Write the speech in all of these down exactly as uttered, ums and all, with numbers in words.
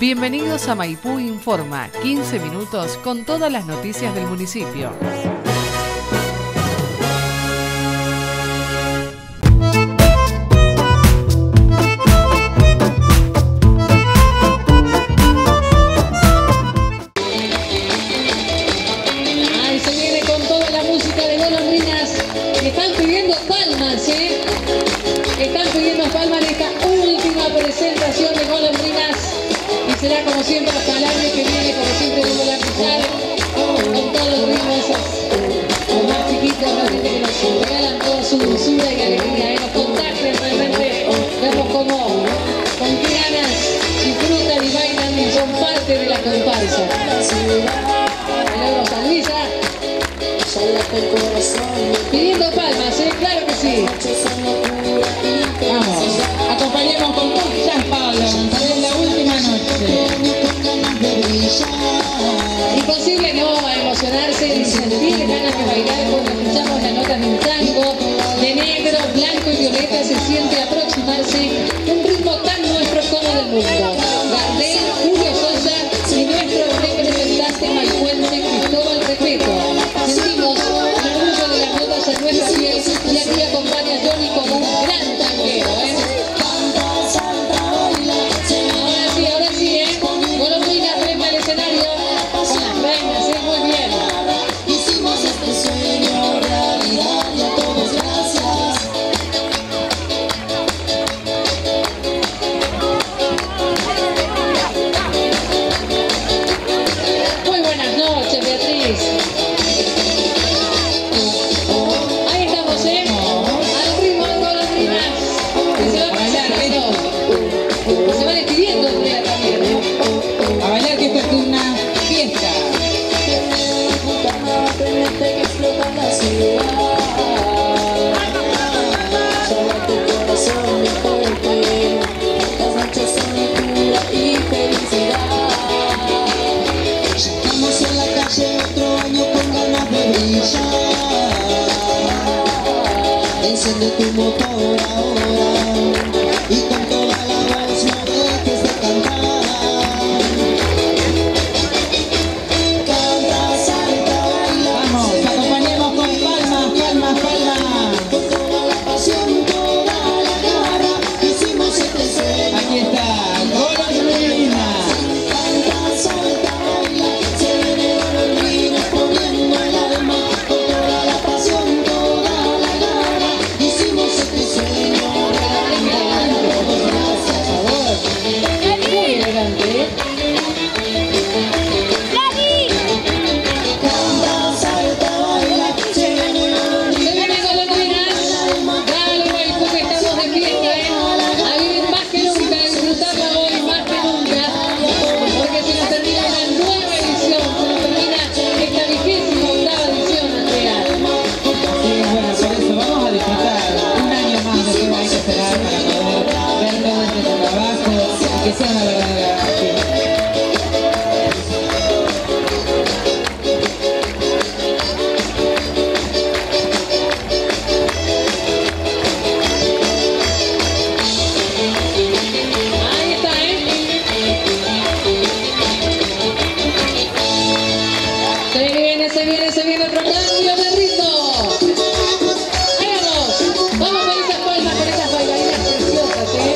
Bienvenidos a Maipú Informa, quince minutos con todas las noticias del municipio. Ay, se viene con toda la música de Golondrinas. Están pidiendo palmas, ¿eh? Están pidiendo palmas en esta última presentación de Golondrinas. Y será como siempre hasta el año que viene, como siempre vamos a pisar con todos los ritmos, los más chiquitos, la gente que nos regalan toda su dulzura y alegría, ¿eh? Nos contagian realmente, vemos como, con qué ganas disfrutan y bailan y son parte de la comparsa. Milagros San Luisa, pidiendo palmas, ¿eh? Claro que sí. Vamos, acompañemos con muchas palmas, es la última noche. Imposible no emocionarse ni sentir ganas de bailar cuando escuchamos las notas de un tango de negro, blanco y violeta. Se siente aproximarse un ritmo tan nuestro como del mundo. Gardel, Julio Sosa y nuestro representante maipuense Cristóbal Repeto. Sentimos el orgullo de las notas en nuestra piel y aquí acompaña a Johnny como un gran tanguero, ¿eh? Ahora sí, ahora sí, ¿eh? Golondrinas frente al escenario con las reinas, ¿eh? Muy bien. Hicimos este sueño realidad y a todos gracias. Muy buenas noches, Beatriz. Ahí estamos, ¿eh? Al ritmo de Golondrinas. Que se va pasando. Se va despidiendo el día también, ¿eh? A bailar, que esto es una fiesta. Que explota la ciudad. Solo tu corazón, mi fuerte. Las noches son locura y felicidad. Estamos en la calle otro año con ganas de brillar. Enciende tu motor ahora y con toda la voz no dejes de cantar. Canta, salta, baila. Vamos, acompañemos con palmas, palmas, palmas. Con toda la pasión, toda la garra, hicimos este sueño. Aquí está, Golondrinas. Canta, salta, baila, se viene Golondrinas poniendo el alma. Con toda la pasión, toda la garra, hicimos este sueño. Muy elegante, ¿eh? Canta, salta, baila, se viene Se Golondrinas. viene Golondrinas. Dale, Maipú, que estamos de fiesta, ¿eh? A vivir más que nunca, a disfrutarla hoy más que nunca. Porque se nos termina una nueva edición, se nos termina esta vigésima octava edición, Andrea. Sí, bueno, por eso vamos a disfrutar un año más de que hay que esperar para poder ver todo este trabajo y que sea una verdadera fiesta. Ahí está, ¿eh? Se viene, se viene, se viene otro cambio de ritmo. Ahí vamos. Vamos con esas palmas, con esas bailarinas preciosas, ¿eh?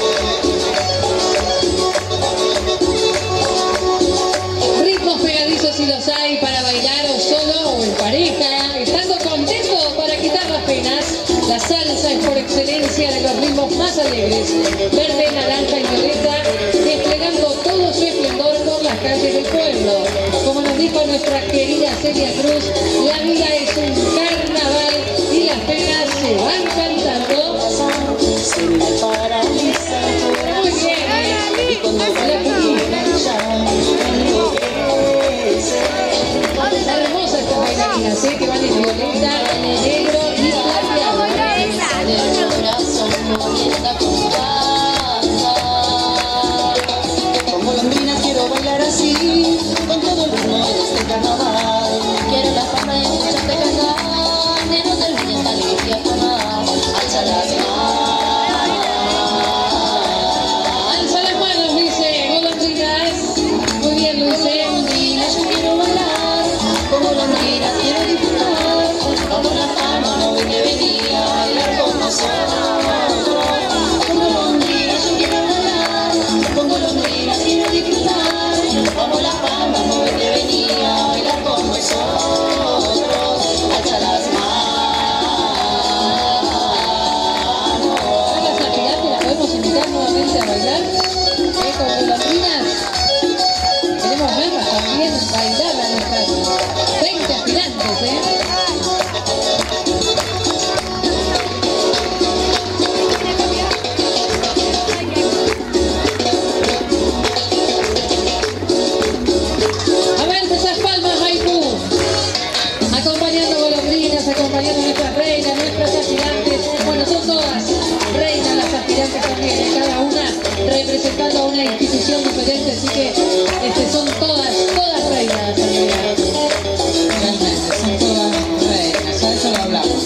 Ritmos pegadizos si los hay para bailar o solo o en pareja, estando contento para quitar las penas. La salsa es por excelencia de los ritmos más alegres, verde, naranja y violeta, desplegando todo su esplendor por las calles del pueblo. Como nos dijo nuestra querida Celia Cruz, la vida es un carnaval y las penas se van cantando. Muy bien, ¿eh? Están hermosas estas bailarinas, ¿eh? Que van en violeta, negro y plateado. Con Golondrinas quiero bailar así, con todo el ritmo de este carnaval. Quiero la fama de escucharte con golondrinas. Queremos verlas también bailar a nuestras veinte aspirantes, ¿eh? Acompañando a nuestras reinas, nuestras aspirantes. Bueno, son todas reinas las aspirantes también, ¿eh? Cada una representando a una institución diferente, así que este, son todas, todas reinas. Realmente, son todas reinas, a eso lo hablamos.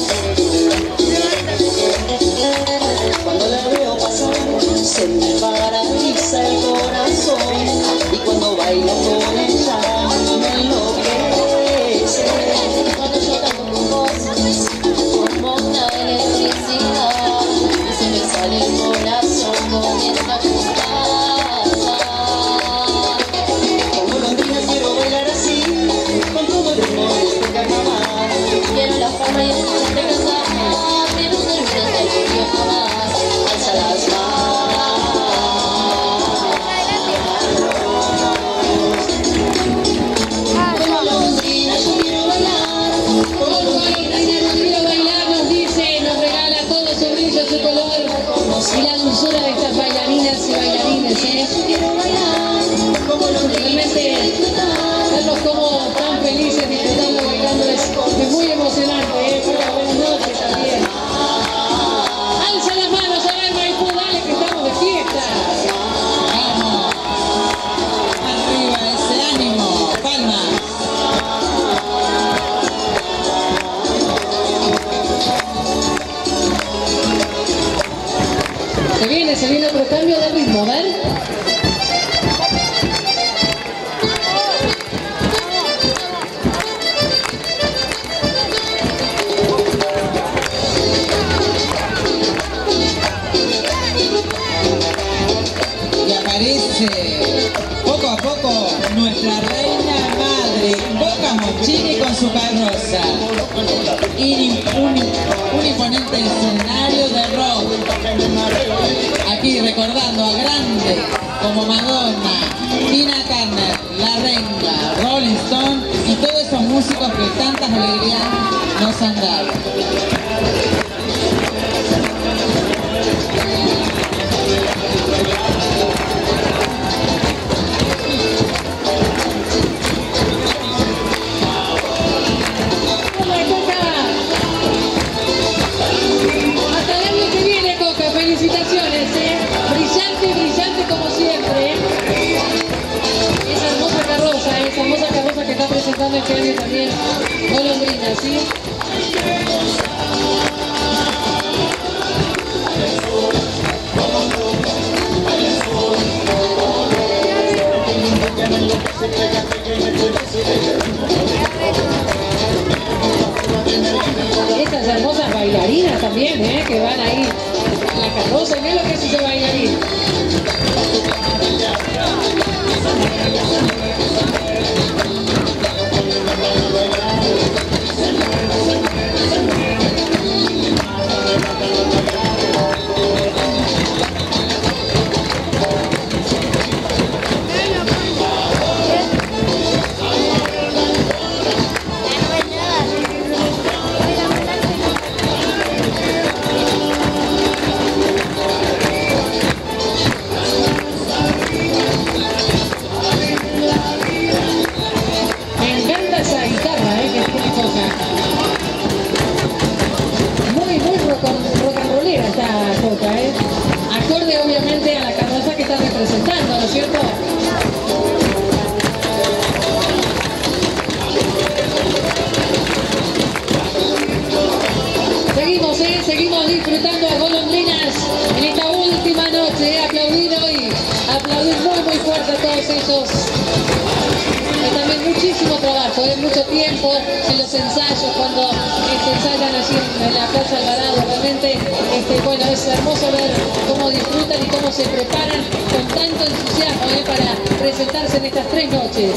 Cuando la veo pasar, se me paraliza el corazón. Y cuando bailo con ella, me enloquece. Cuando yo canto con vos, como una electricidad, y se me sale el corazón con esta justicia. Como golondrina quiero bailar así, con todo el ritmo de este carnaval. Quiero la fama y el de cantar, pero no olvides del frío jamás. Alza las manos. Como golondrina yo quiero bailar. Como golondrina yo quiero bailar, nos dice, nos regala todo su brillo, su color y la dulzura de estas bailarinas y bailarines, ¿eh? Realmente verlos como tan felices disfrutando, bailando es, es muy emocionante, ¿eh? Bueno, buenas noches también. Alza las manos, a ver, Maipú, dale que estamos de fiesta. Vamos. Arriba ese ánimo. Palmas. Se viene, se viene otro cambio de ritmo, a ver. Y aparece poco a poco nuestra reina madre, Boca Mochini con su carroza. Y un, un imponente escenario de rock. Aquí recordando a grandes como Madonna, Tina Turner, La Renga, Rolling Stone y todos esos músicos que tantas alegrías nos han dado. Hasta el año que viene, Coca, felicitaciones, ¿eh? Brillante, brillante como siempre, ¿eh? Esa hermosa carroza, ¿eh? Esa hermosa carroza que está presentando este año también Golondrina, ¿sí? Estas hermosas bailarinas también, ¿eh? Que van ahí a la carroza, y ve lo que es ese bailarín. disfrutando a Golondrinas en esta última noche. Eh, aplaudir hoy, aplaudir muy muy fuerte a todos ellos. Y también muchísimo trabajo, eh, mucho tiempo en los ensayos, cuando este, ensayan allí en, en la Plaza Alvarado. Realmente, este, bueno, es hermoso ver cómo disfrutan y cómo se preparan con tanto entusiasmo eh, para presentarse en estas tres noches.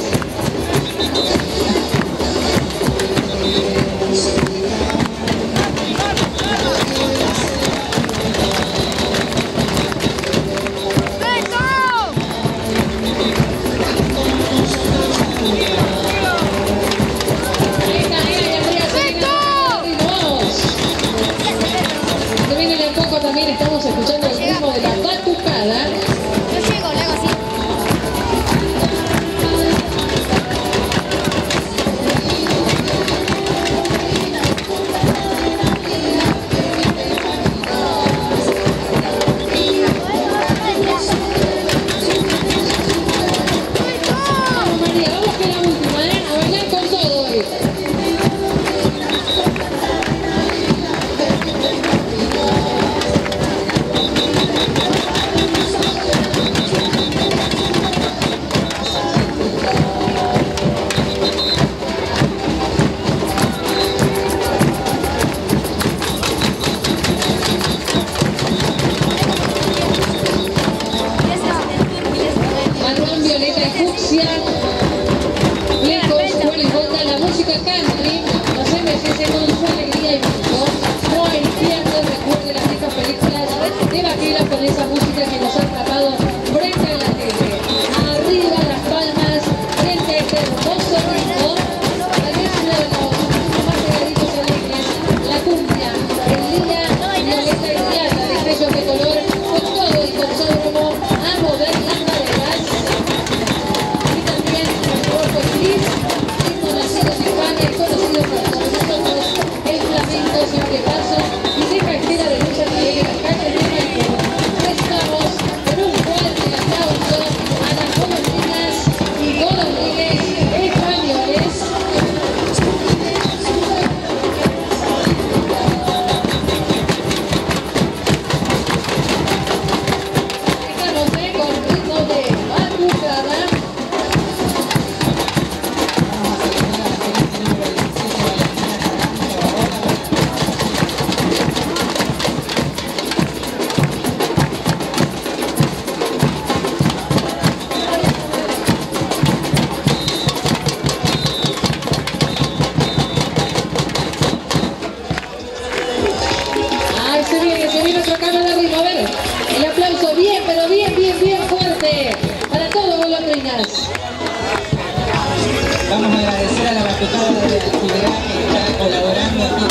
cumbia, flecos, Guaribota, la música country, nos embellece con su alegría y gusto. No hay pierde, recuerde las viejas películas de vaqueras con esa música que nos ha atrapado frente a la tele. Arriba las palmas, frente a este hermoso ritmo. Tal vez uno de los más pegaditos alegres, la cumbia, en línea, violeta y diana, de sellos de color, con todo y con sódromo, a mover las caderas. Y también el rojo gris, ritmo nacido en España y conocido por todos nosotros, el flamenco siempre paso y deja estela de lucha a través de las calles de Maipú. Estamos con un fuerte aplauso a las golondrinas y golondrines españoles. Estamos eh, con ritmo de batucada. Ahí se viene, se viene otra cámara de ritmo. A ver, el aplauso bien, pero bien, bien, bien fuerte para todos golondrinas. Vamos a agradecer a la batucada de la actividad que está colaborando aquí.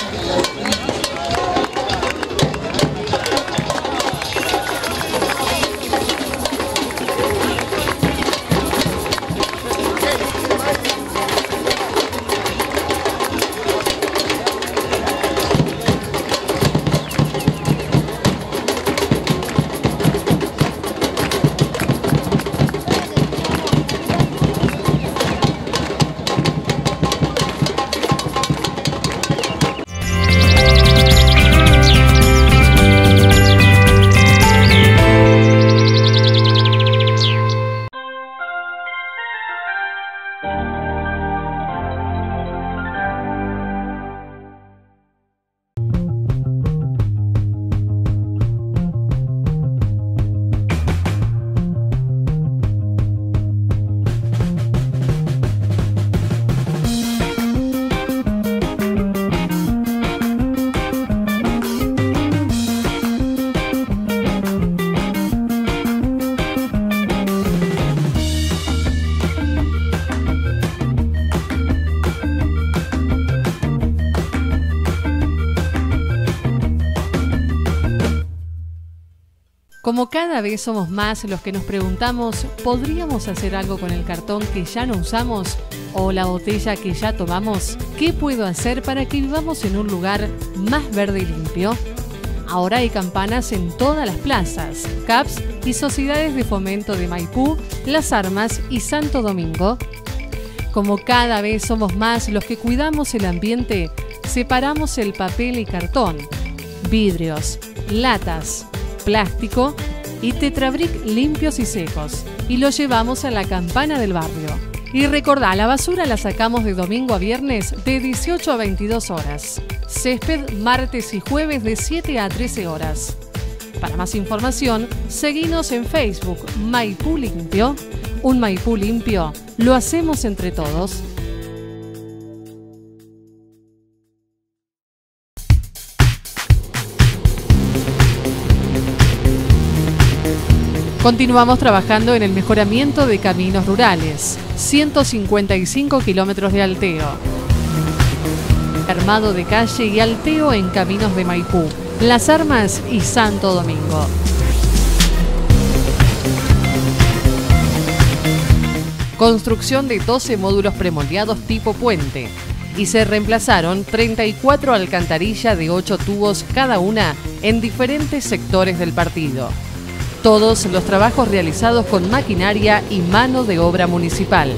Como cada vez somos más los que nos preguntamos, ¿podríamos hacer algo con el cartón que ya no usamos? ¿O la botella que ya tomamos? ¿Qué puedo hacer para que vivamos en un lugar más verde y limpio? Ahora hay campanas en todas las plazas, C A Ps y sociedades de fomento de Maipú, Las Armas y Santo Domingo. Como cada vez somos más los que cuidamos el ambiente, separamos el papel y cartón, vidrios, latas, plástico y tetrabric limpios y secos y lo llevamos a la campana del barrio. Y recordá, la basura la sacamos de domingo a viernes de dieciocho a veintidós horas. Césped martes y jueves de siete a trece horas. Para más información, seguinos en Facebook Maipú Limpio. Un Maipú limpio lo hacemos entre todos. Continuamos trabajando en el mejoramiento de caminos rurales. ciento cincuenta y cinco kilómetros de alteo. Armado de calle y alteo en caminos de Maipú, Las Armas y Santo Domingo. Construcción de doce módulos premoldeados tipo puente. Y se reemplazaron treinta y cuatro alcantarillas de ocho tubos cada una en diferentes sectores del partido. Todos los trabajos realizados con maquinaria y mano de obra municipal.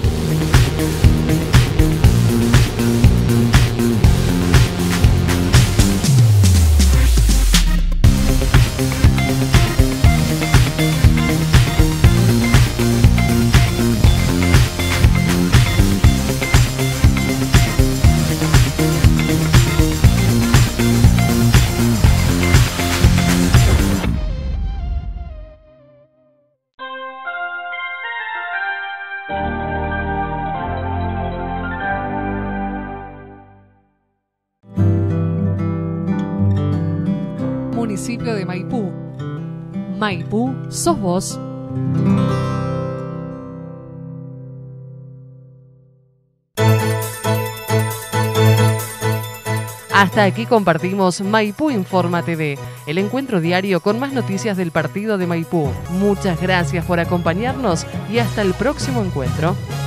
Thank you. municipio de Maipú. Maipú, sos vos. Hasta aquí compartimos Maipú Informa T V, el encuentro diario con más noticias del partido de Maipú. Muchas gracias por acompañarnos y hasta el próximo encuentro.